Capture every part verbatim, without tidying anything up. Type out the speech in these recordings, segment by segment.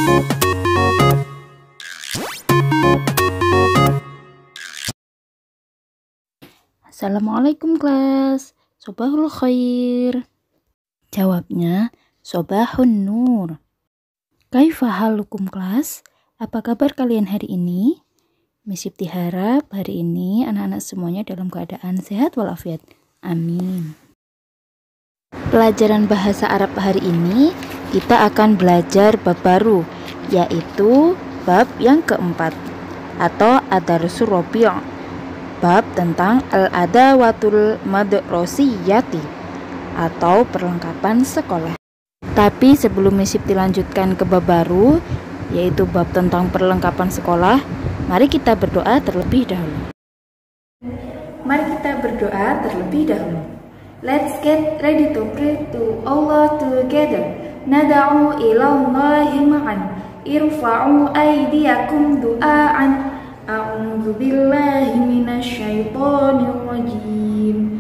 Assalamualaikum kelas, Sobahul khair. Jawabnya, Sobahun nur. Kaifa halukum kelas? Apa kabar kalian hari ini? Miss Yipti harap hari ini anak-anak semuanya dalam keadaan sehat walafiat. Amin. Pelajaran bahasa Arab hari ini kita akan belajar bab baru, yaitu bab yang keempat atau ad-darsul rabi', bab tentang al-adawatul madrasiyati atau perlengkapan sekolah. Tapi sebelum Miss Yipti lanjutkan ke bab baru, yaitu bab tentang perlengkapan sekolah, mari kita berdoa terlebih dahulu. Mari kita berdoa terlebih dahulu. Let's get ready to pray to Allah together. Nada'u ilallahi ma'an. Irfa'u aydiyakum du'a'an. A'udzu billahi minasyaitonir rajim.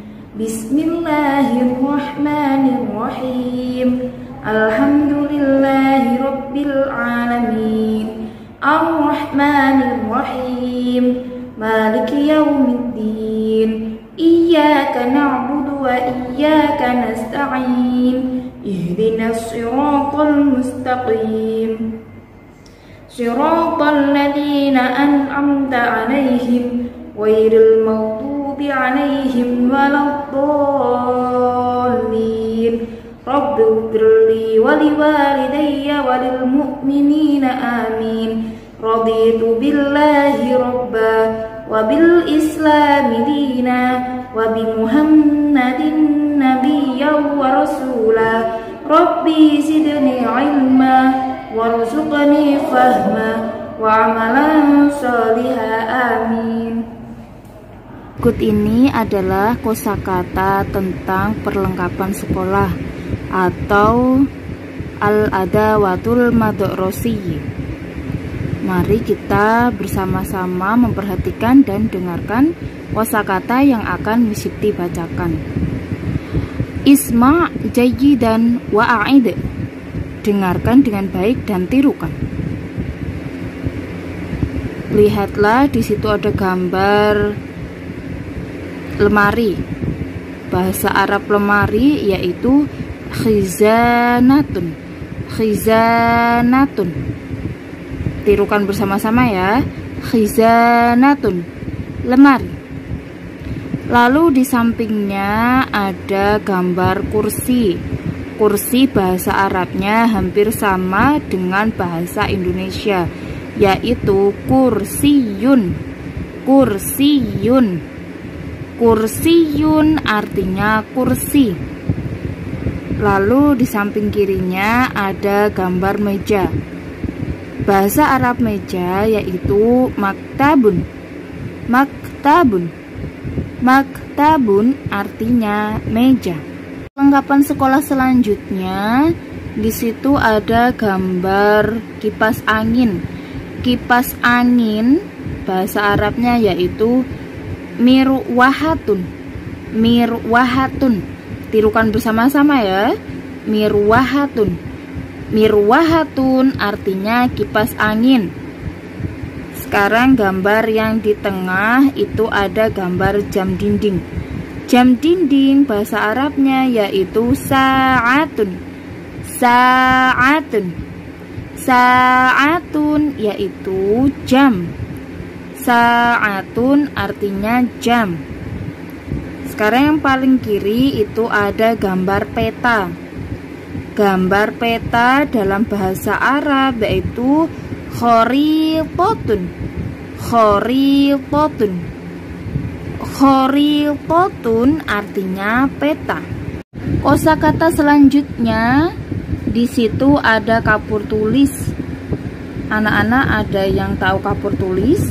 Bismillahirrahmanirrahim. Alhamdulillahi rabbil alamin. Ar-Rahmanir-Rahim. Maliki yaumiddin. Iyyaka na'budu wa iyyaka nasta'in. Ihdinas siratal mustaqim. Siratal ladzina an'amta 'alaihim ghairil maghdubi 'alaihim waladdallin. Rabbighfirli wa liwalidayya wa lil mu'minina amin. Raditu billahi rabba wa bil islami dina wa bi muhammadin nabiyyan wa rasula. Rabbi zidni ilma warzuqni fahma wa amalan sholiha amin. Berikut ini adalah kosakata tentang perlengkapan sekolah atau al-adawatul madrasiyah. Mari kita bersama-sama memperhatikan dan dengarkan kosakata yang akan Miss Yipti bacakan. Isma' jayyidan wa a'id. Dengarkan dengan baik dan tirukan. Lihatlah, di situ ada gambar lemari. Bahasa Arab lemari yaitu khizanatun. Khizanatun. Tirukan bersama-sama ya. Khizanatun, lemari. Lalu di sampingnya ada gambar kursi. Kursi bahasa Arabnya hampir sama dengan bahasa Indonesia, yaitu kursiyun. Kursiyun. Kursiyun artinya kursi. Lalu di samping kirinya ada gambar meja. Bahasa Arab meja yaitu maktabun. Maktabun. Maktabun artinya meja. Perlengkapan sekolah selanjutnya, di situ ada gambar kipas angin. Kipas angin bahasa Arabnya yaitu mirwahatun. Mirwahatun. Tirukan bersama-sama ya. Mirwahatun. Mirwahatun artinya kipas angin. Sekarang gambar yang di tengah itu ada gambar jam dinding. Jam dinding bahasa Arabnya yaitu sa'atun. Sa'atun. Sa'atun yaitu jam. Sa'atun artinya jam. Sekarang yang paling kiri itu ada gambar peta. Gambar peta dalam bahasa Arab yaitu kharitatun. Kharitatun. Kharitatun artinya peta. Kosakata selanjutnya, di situ ada kapur tulis. Anak-anak ada yang tahu kapur tulis?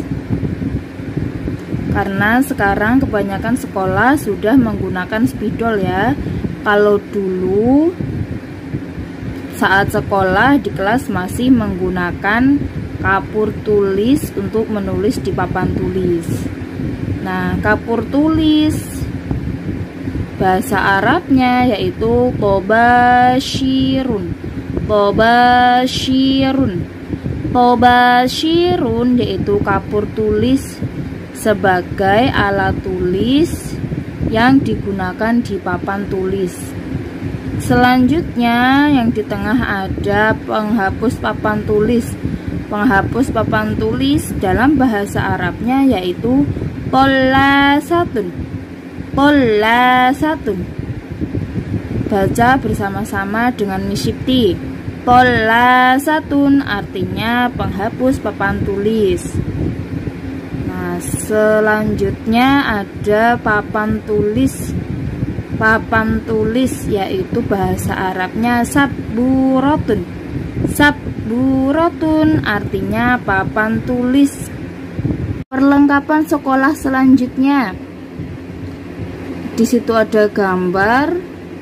Karena sekarang kebanyakan sekolah sudah menggunakan spidol ya. Kalau dulu saat sekolah di kelas masih menggunakan kapur tulis untuk menulis di papan tulis. Nah, kapur tulis bahasa Arabnya yaitu tobashirun. Tobashirun. Tobashirun yaitu kapur tulis sebagai alat tulis yang digunakan di papan tulis. Selanjutnya yang di tengah ada penghapus papan tulis. Penghapus papan tulis dalam bahasa Arabnya yaitu Tollasatun. Tollasatun. Baca bersama-sama dengan Misyikti. Tollasatun artinya penghapus papan tulis. Nah, selanjutnya ada papan tulis. Papan tulis yaitu bahasa Arabnya sabburatun. Sabburatun artinya papan tulis. Perlengkapan sekolah selanjutnya. Di situ ada gambar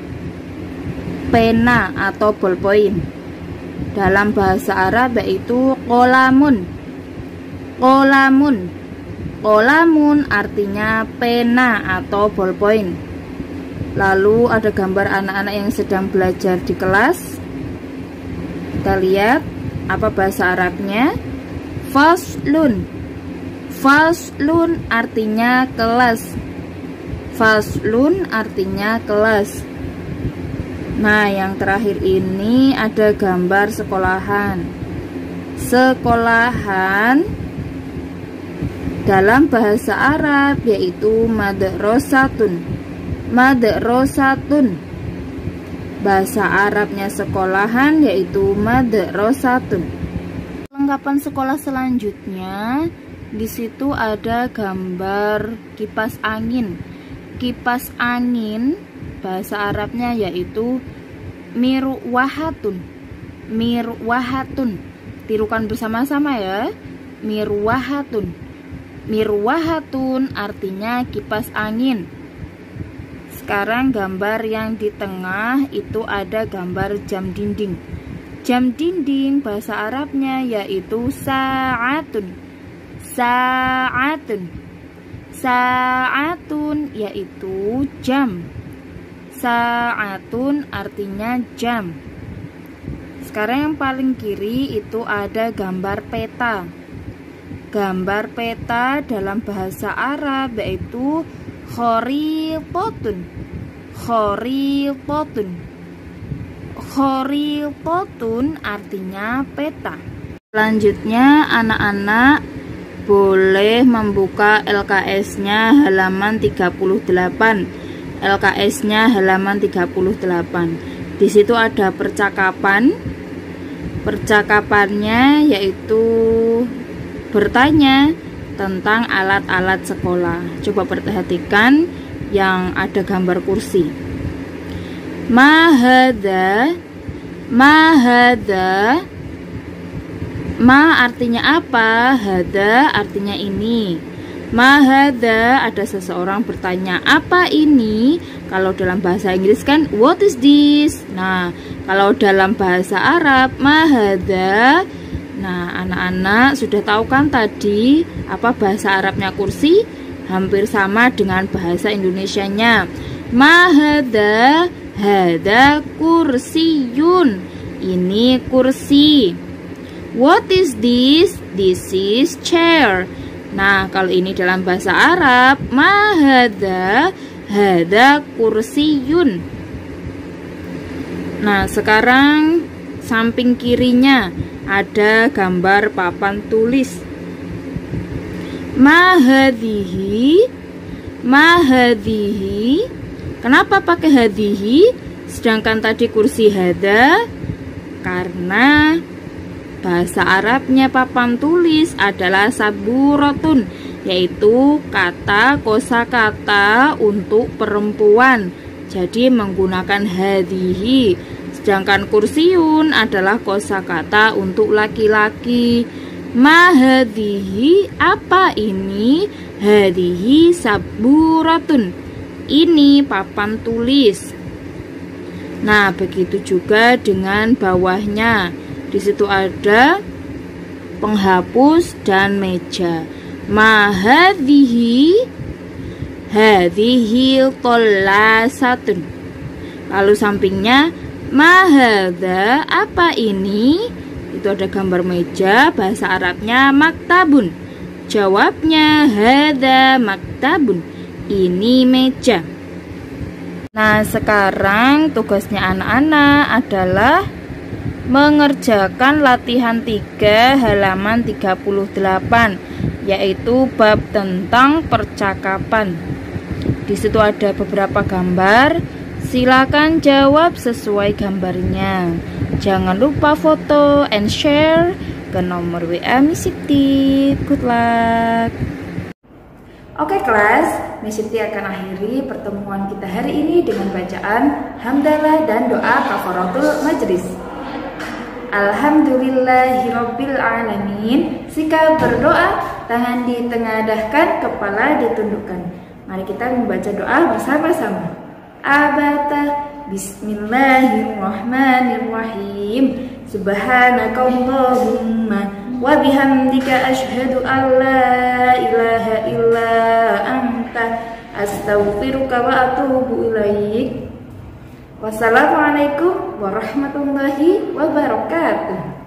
pena atau ballpoint. Dalam bahasa Arab yaitu qolamun. Qolamun. Qolamun artinya pena atau ballpoint. Lalu ada gambar anak-anak yang sedang belajar di kelas. Kita lihat apa bahasa Arabnya. Faslun. Faslun artinya kelas. Faslun artinya kelas. Nah, yang terakhir ini ada gambar sekolahan. Sekolahan dalam bahasa Arab yaitu madrasatun. Madrasatun. Bahasa Arabnya sekolahan yaitu madrasatun. Perlengkapan sekolah selanjutnya, di situ ada gambar kipas angin. Kipas angin bahasa Arabnya yaitu mirwahatun. Mirwahatun. Tirukan bersama-sama ya. Mirwahatun. Mirwahatun artinya kipas angin. Sekarang gambar yang di tengah itu ada gambar jam dinding. Jam dinding bahasa Arabnya yaitu sa'atun. Sa'atun. Sa'atun yaitu jam. Sa'atun artinya jam. Sekarang yang paling kiri itu ada gambar peta. Gambar peta dalam bahasa Arab yaitu kharitatun. Kharitatun. Kharitatun artinya peta. Selanjutnya anak-anak boleh membuka L K S-nya halaman tiga puluh delapan. L K S-nya halaman tiga puluh delapan. Di situ ada percakapan. Percakapannya yaitu bertanya tentang alat-alat sekolah. Coba perhatikan yang ada gambar kursi. Ma hadza? Ma hadza? Ma artinya apa? Hadza artinya ini. Ma hadza, ada seseorang bertanya, apa ini? Kalau dalam bahasa Inggris kan what is this? Nah, kalau dalam bahasa Arab ma hadza. Nah, anak-anak sudah tahu kan tadi apa bahasa Arabnya kursi? Hampir sama dengan bahasa Indonesianya. Ma hadza? Hadza kursiyun. Ini kursi. What is this? This is chair. Nah, kalau ini dalam bahasa Arab, ma hadza? Hadza kursiyun. Nah, sekarang samping kirinya ada gambar papan tulis. Ma hadhihi? Ma hadhihi? Kenapa pakai hadhihi sedangkan tadi kursi hadza? Karena bahasa Arabnya papan tulis adalah saburatun, yaitu kata kosakata untuk perempuan. Jadi menggunakan hadhihi. Sedangkan kursiun adalah kosakata untuk laki-laki. Ma hadhihi? Apa ini? Hadhihi saburatun. Ini papan tulis. Nah, begitu juga dengan bawahnya. Di situ ada penghapus dan meja. Ma hadhihi? Hadhihi tollasatun. Lalu sampingnya Ma hadza, apa ini? Itu ada gambar meja, bahasa Arabnya maktabun. Jawabnya hadza maktabun. Ini meja. Nah, sekarang tugasnya anak-anak adalah mengerjakan latihan tiga halaman tiga puluh delapan, yaitu bab tentang percakapan. Di situ ada beberapa gambar. Silakan jawab sesuai gambarnya. Jangan lupa foto and share ke nomor W A Miss Siti. Good luck. Oke kelas, Miss Siti akan akhiri pertemuan kita hari ini dengan bacaan hamdalah dan doa kafaratul majlis. Alhamdulillahirabbil alamin. Sikap berdoa, tangan ditengadahkan, kepala ditundukkan. Mari kita membaca doa bersama-sama. Abata, bismillahirrahmanirrahim. Subhanakallahumma wa bihamdika asyhadu an la ilaha illa anta astaghfiruka wa atubu ilaik. Wassalamualaikum warahmatullahi wabarakatuh.